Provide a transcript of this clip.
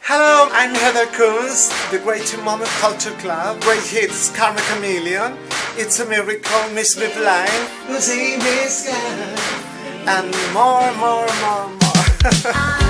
Hello, I'm Heather Coons, the Great Moment Culture Club. Great hits, Karma Chameleon, It's a Miracle, Miss Me Blind, Lucy Miss Sky, and more.